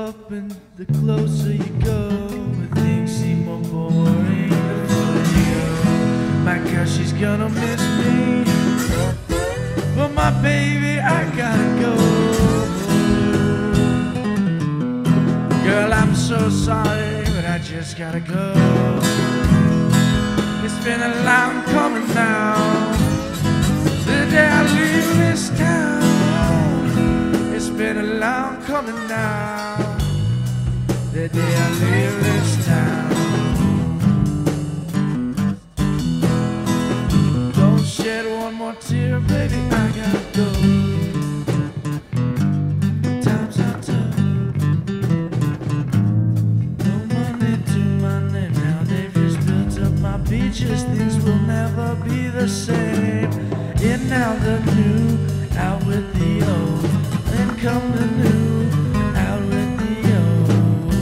up and the closer you go, things seem more boring the further you go. My girl, she's gonna miss me, but my baby, I gotta go. Girl, I'm so sorry, but I just gotta go. It's been a long coming now, the day I leave this town. It's been a long coming now, the day I leave this town. Don't shed one more tear, baby, I gotta go. Times are tough, no money to my name now. They've just built up my beaches, things will never be the same. In out the new, out with the old, then come the new, out with the old.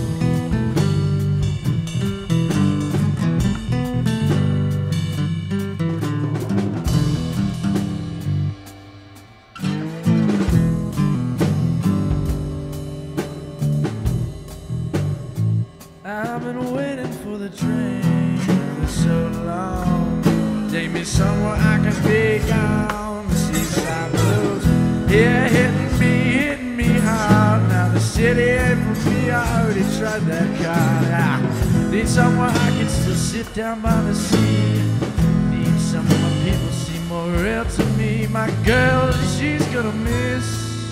I've been waiting for the train for so long. Take me somewhere I can be gone. The Seaside Blues, yeah, hitting me hard. Now the city ain't for me, I already tried that card. I need somewhere I can still sit down by the sea. Need somewhere my people seem more real to me. My girl, she's gonna miss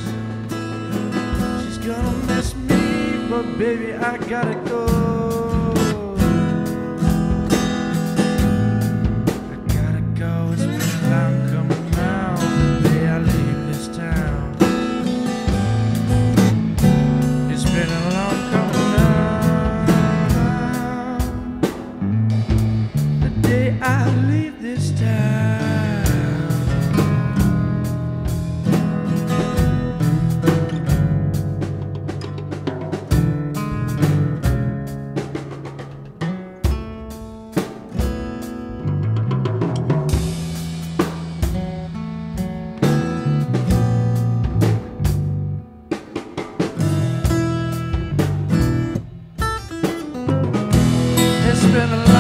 me, but baby, I gotta go. I leave this town. It's been a